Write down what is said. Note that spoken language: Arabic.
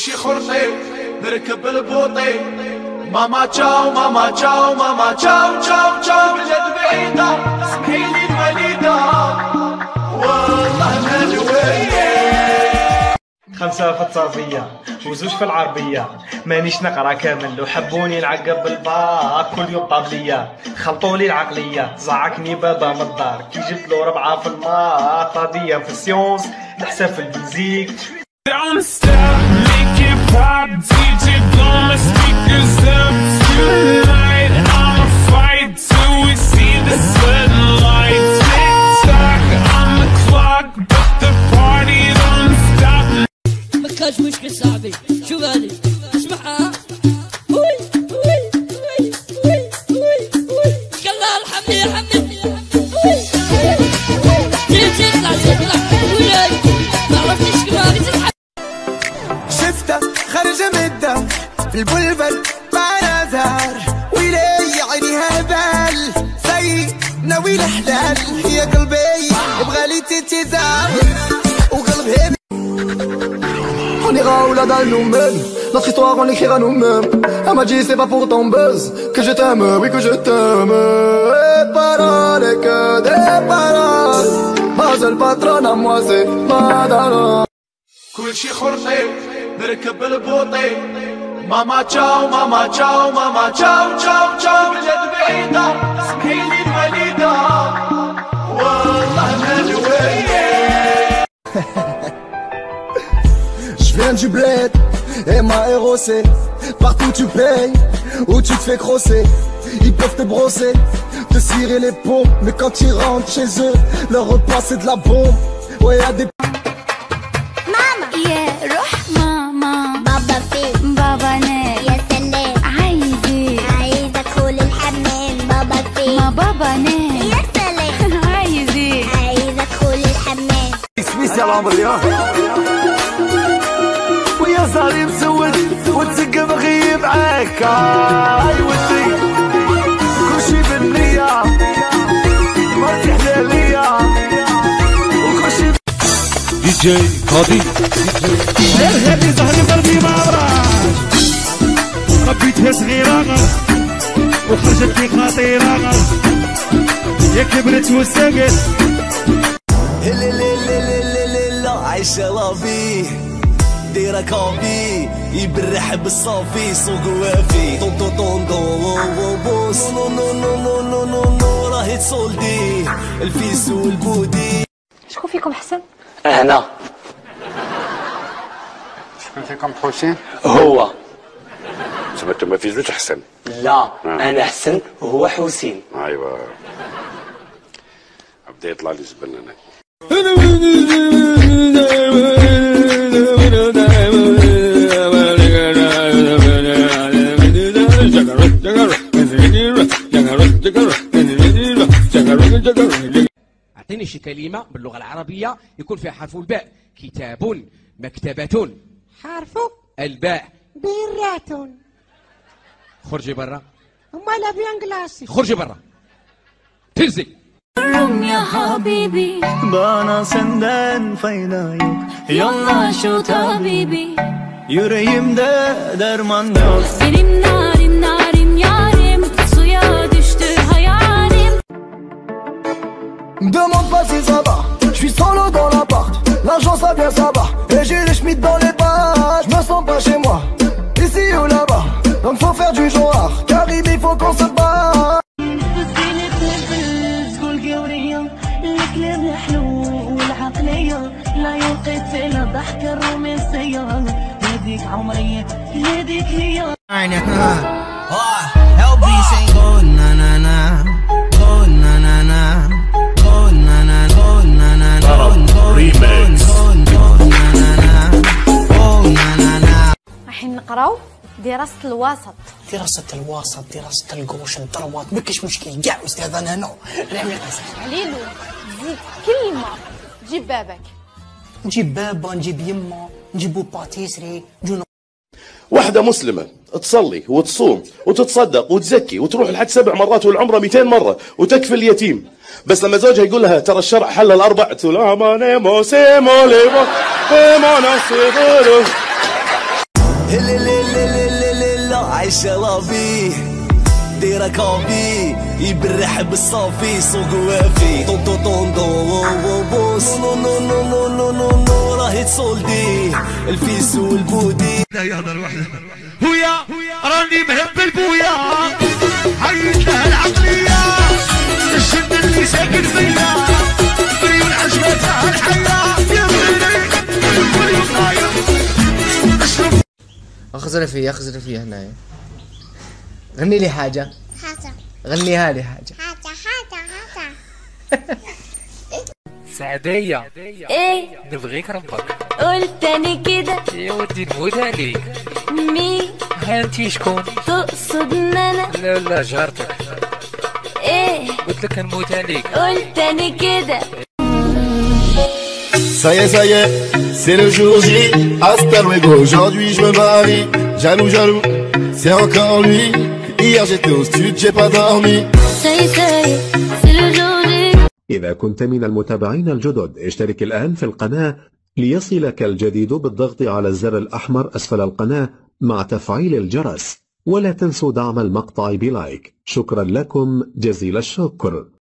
شي خرطي نركب البوطي. ماما تشاو ماما تشاو ماما تشاو تشاو تشاو بلاد بعيدة اسمحيلي الوليدة والله ما نوية. 5 في التصافية و2 في العربية، مانيش نقرا كامل لو حبوني نعقب بالباك كل يوم طابلية. خلطولي العقلية زعكني بابا من الدار كي جبت له 4 في الماط. طابية في السيونس نحسب في الفيزيك. Don't stop, make it pop, DJ blow my speakers up tonight. I'ma fight till we see the sunlight. Tick-tock on the clock, but the party don't stop. مكاش مشكل صاحبي، شو هذي؟ اسمعها. وي وي وي وي وي وي. يلا ارحمني ارحمني. وي وي. تطلع تطلع ولاي. ما عرفتش كيف هذه. شفتها خارجة من الدار في البلبل مع نزار ويلي عينيها هبال زي ناوي الحلال. يا قلبي يبغالي تتزار وقلبي. On ira où la dalle nous mène, notre histoire on l'écrira nous-mêmes. Elle m'a dit c'est pas pour ton buzz que je t'aime, oui que je t'aime. Et paroles et que des paroles. Ma seule patronne à moi c'est Madara. كل شي خرطي نركب البوطي. ماما تشاو ماما تشاو ماما تشاو تشاو تشاو بلاد بعيدة اسمحيلي الوليدة والله ما نوية. Je viens du bled, M.A.R.O.C. Partout tu payes, ou tu te fais crosser. Ils peuvent te brosser, te cirer les pompes. Mais quand ils rentrent chez eux, leur repas c'est de la bombe. Ouais y'a des... ماما يا روح ماما. بابا فين؟ بابا نام. يا سلام. عايزة ادخل الحمام. بابا فين؟ ما بابا نام. يا سلام. عايزة ادخل الحمام. سبيسيال امبريا ويا صاري مسود وتسق مغيب عكا. هاي ودي كلشي بالنية مرتي حلالية وكلشي. دي جي قاضي هذه زهر ضربي ما براش. ربيتها صغيرة وخرجت لي خطيرة يا كبرت وسقت. عايشة لافي دايرة كافي يبرح بالصافي سوق وافي. طون طون طون طون بوس نو نو نو نو نو نو نو راهي تصولدي الفيس والبودي. شكون فيكم حسن؟ أنا. شكون فيكم حسين؟ هو. سمعت ما في زوج حسن؟ لا أنا حسن وهو حسين. أيوة بدأ يطلع لي زبل أنا. أعطيني شي كلمة باللغة العربية يكون فيها حرف الباء. كتاب، مكتبة. حرف الباء. برة. خرجي برا. أمال بيانجلاسي. خرجي برا. تنزل. يا حبيبي Bana senden fayda yok. يلا شو طبيبي. Yüreğimde derman yok. Benim narim narim yarim suya düştü hayalim. Demande pas si ça va, je suis solo dans l'appart. L'argent ça vient ça va, et j'ai les schmitts dans les bas. Je me sens pas chez moi, ici ou là-bas. Donc faut faire du genre, car il faut qu'on se bat. الكلام الحلو والعقلية لا يقتل ضحك الرومانسية. هذيك عمري هذيك هي. LB saying go na na na, go na na na, go na na go na na na, go na na na. رايحين نقراو دراسة الوسط. دراسة الوسط، دراسة القوش الضربات بكش مشكل كاع أستاذ أنا نو. عليلو زيد كلمة. جيب بابك. نجيب بابا، نجيب يما، نجيبو باتيسري، واحدة مسلمة تصلي وتصوم وتتصدق وتزكي وتروح لحد 7 مرات والعمرة 200 مرة وتكفي اليتيم، بس لما زوجها يقول لها ترى الشرع حلل 4 تقول لا عايشة لافي دايرة كافي يبرح بالصافي سوق وافي طون طون طون طون بوس نو نو نو نو نو نو نو راهي تصولدي الفيس والبودي لا يهضر وحده هويا راني مهب البويا عيط لها العقلية الشد اللي ساكن فيا مريم عجبتها الحياة يا مريم طاير اخزر فيه هنايا غني لي حاجة غنيها لي حاجة سعدية ايه نبغيك ربك قول تاني كده يا ودي نموت عليك مين هانتي شكون تقصد ان انا لا جارتك ايه قلت لك نموت عليك قول تاني كده Ça y est, c'est le jour J. Hasta luego, aujourd'hui je me marie. Jaloux, c'est encore lui. Hier j'étais au stud, j'ai pas dormi. Ça y est, c'est le jour J. إذا كنت من المتابعين الجدد اشترك الآن في القناة ليصلك الجديد بالضغط على الزر الأحمر أسفل القناة مع تفعيل الجرس، ولا تنسوا دعم المقطع بلايك. شكرا لكم جزيل الشكر.